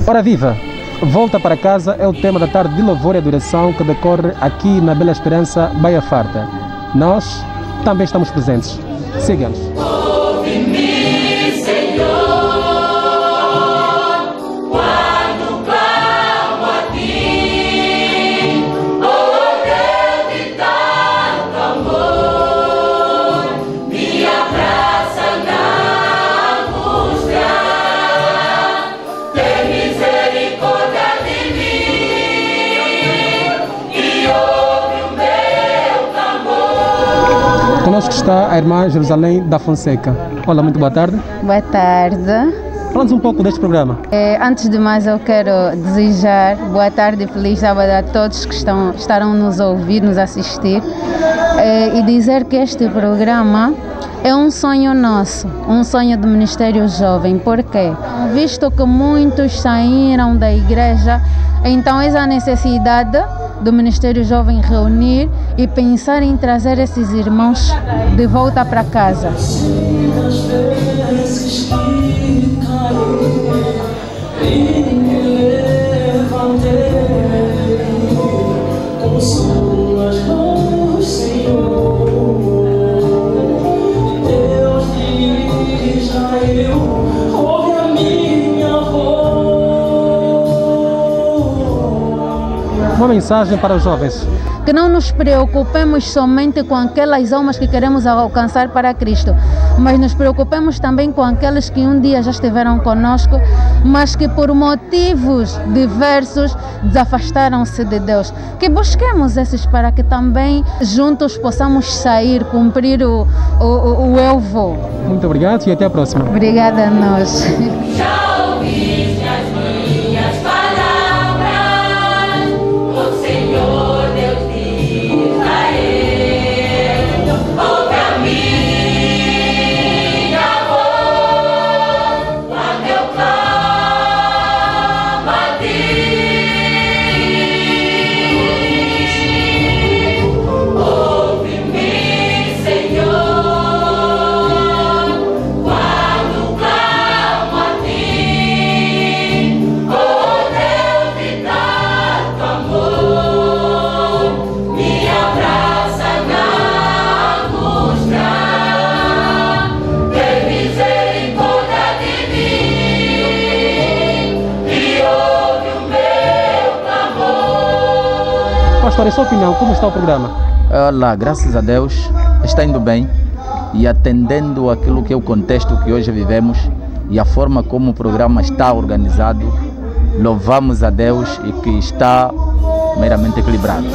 Ora viva! Volta para casa é o tema da tarde de louvor e adoração que decorre aqui na Bela Esperança, Baía Farta. Nós também estamos presentes. Siga-nos. Conosco está a irmã Jerusalém da Fonseca. Olá, muito boa tarde. Boa tarde. Fala-nos um pouco deste programa. Antes de mais, eu quero desejar boa tarde e feliz sábado a todos que estarão nos ouvir, nos assistir, e dizer que este programa é um sonho nosso, um sonho do Ministério Jovem. Por quê? Visto que muitos saíram da igreja, então essa a necessidade do Ministério Jovem reunir e pensar em trazer esses irmãos de volta para casa. Uma mensagem para os jovens. Que não nos preocupemos somente com aquelas almas que queremos alcançar para Cristo, mas nos preocupemos também com aqueles que um dia já estiveram conosco, mas que por motivos diversos desafastaram-se de Deus. Que busquemos esses para que também juntos possamos sair, cumprir o eu vou. Muito obrigado e até a próxima. Obrigada a nós. Pastor, em sua opinião, como está o programa? Olá, graças a Deus, está indo bem e atendendo aquilo que é o contexto que hoje vivemos e a forma como o programa está organizado, louvamos a Deus e que está meramente equilibrado.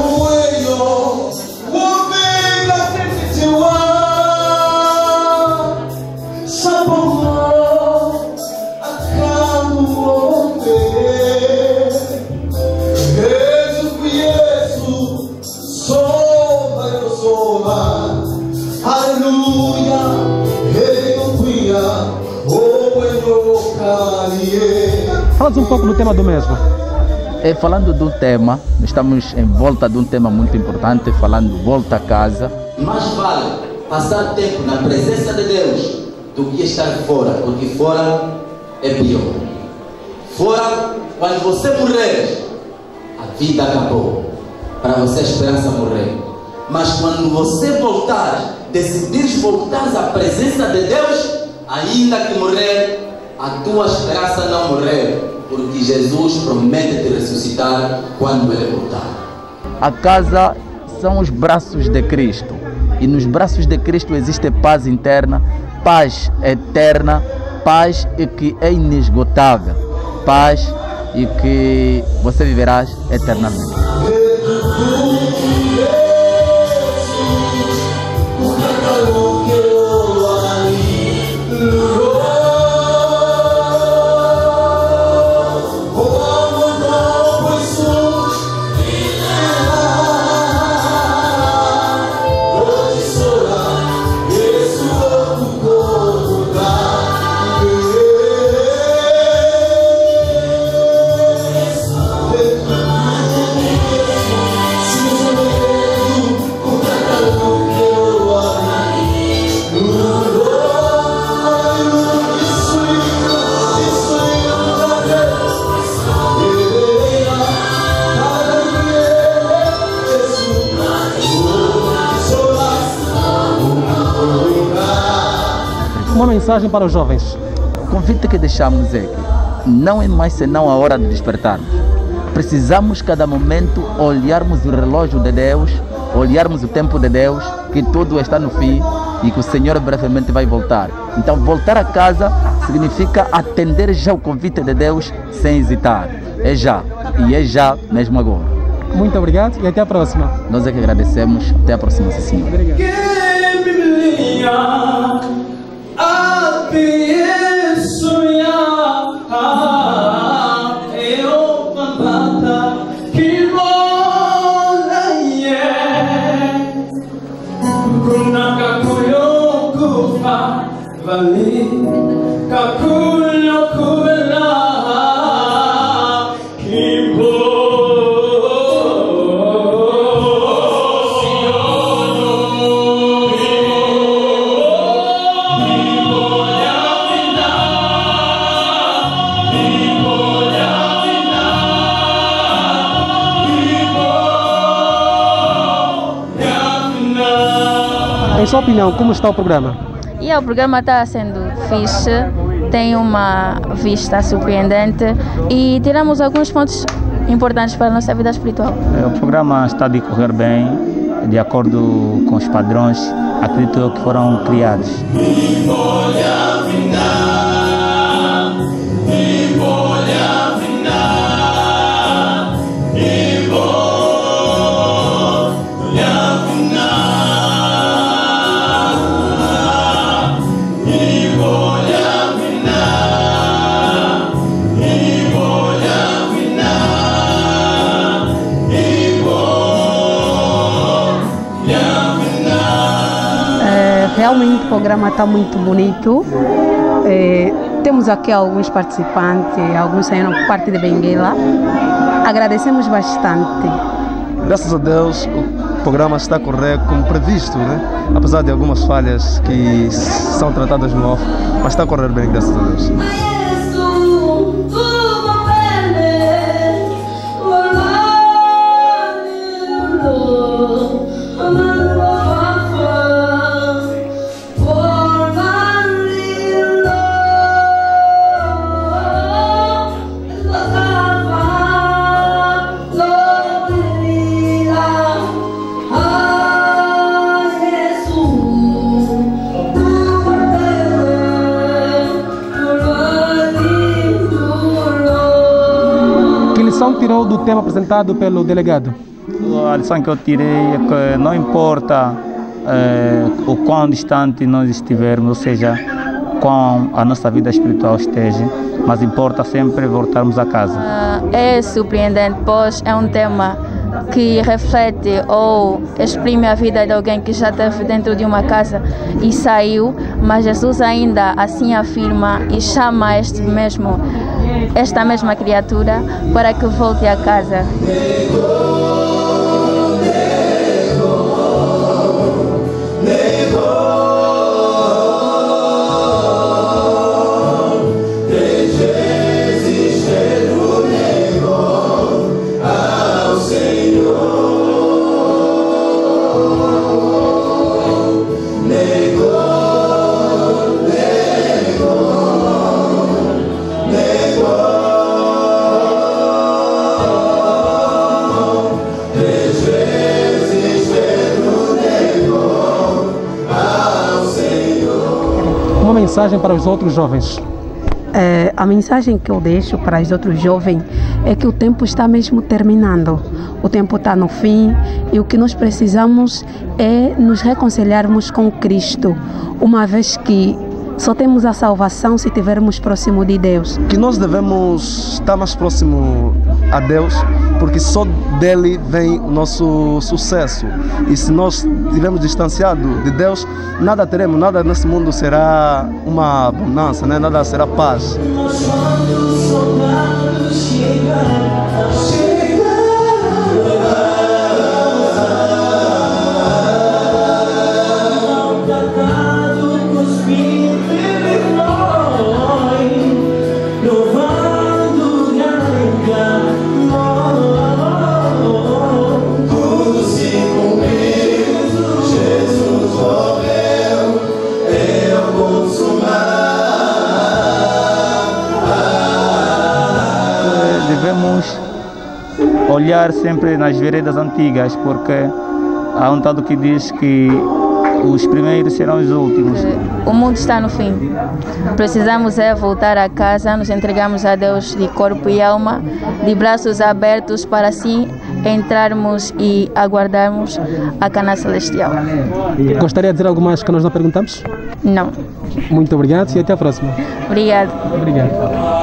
Fala-nos um pouco do tema do mesmo. Falando do tema, estamos em volta de um tema muito importante, falando volta a casa. Mais vale passar tempo na presença de Deus do que estar fora, porque fora é pior. Fora, quando você morrer, a vida acabou. Para você a esperança morrer. Mas quando você voltar, decidir voltar à presença de Deus, ainda que morrer, a tua esperança não morrer, porque Jesus promete te ressuscitar quando Ele voltar. A casa são os braços de Cristo e nos braços de Cristo existe paz interna, paz eterna, paz que é inesgotável, paz e que você viverás eternamente. mensagem para os jovens. O convite que deixamos é que não é mais senão a hora de despertarmos. Precisamos cada momento olharmos o relógio de Deus, olharmos o tempo de Deus, que tudo está no fim e que o Senhor brevemente vai voltar. Então voltar a casa significa atender já o convite de Deus sem hesitar. É já, e é já mesmo agora. Muito obrigado e até a próxima. Nós é que agradecemos. Até a próxima, Senhor. Em sua opinião, como está o programa? O programa está sendo fixe, tem uma vista surpreendente e tiramos alguns pontos importantes para a nossa vida espiritual. O programa está a decorrer bem, de acordo com os padrões, acredito eu, que foram criados. Realmente o programa está muito bonito. Temos aqui alguns participantes, alguns saíram por parte de Benguela. Agradecemos bastante. Graças a Deus o programa está a correr como previsto, né? Apesar de algumas falhas que são tratadas no off, mas está a correr bem, graças a Deus. Tirou do tema apresentado pelo delegado? A lição que eu tirei é que não importa o quão distante nós estivermos, ou seja, quão a nossa vida espiritual esteja, mas importa sempre voltarmos a casa. É surpreendente, pois é um tema que reflete ou exprime a vida de alguém que já esteve dentro de uma casa e saiu, mas Jesus ainda assim afirma e chama esta mesma criatura para que volte a casa. Mensagem para os outros jovens? A mensagem que eu deixo para os outros jovens é que o tempo está mesmo terminando, o tempo está no fim e o que nós precisamos é nos reconciliarmos com Cristo, uma vez que só temos a salvação se estivermos próximo de Deus. Que nós devemos estar mais próximo a Deus, porque só dele vem o nosso sucesso. E se nós estivermos distanciados de Deus, nada teremos, nada nesse mundo será uma bonança, né? Nada será paz. Jesus morreu, eu consumo. olhar sempre nas veredas antigas, porque há um ditado que diz que os primeiros serão os últimos. O mundo está no fim. Precisamos voltar a casa, nos entregamos a Deus de corpo e alma, de braços abertos, para assim entrarmos e aguardarmos a Canaã Celestial. Gostaria de dizer algo mais que nós não perguntamos? Não. Muito obrigado e até a próxima. Obrigado. Obrigado.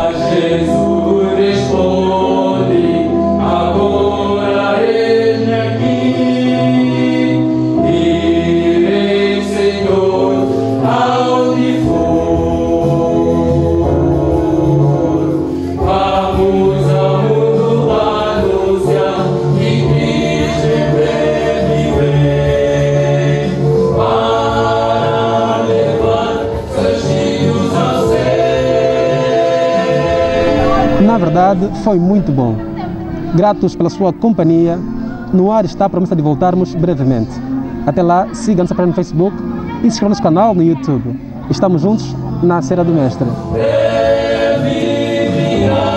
Na verdade, foi muito bom. Gratos pela sua companhia. No ar está a promessa de voltarmos brevemente. Até lá, siga nossa página no Facebook e se inscreva no nosso canal no YouTube. Estamos juntos na Cera do Mestre.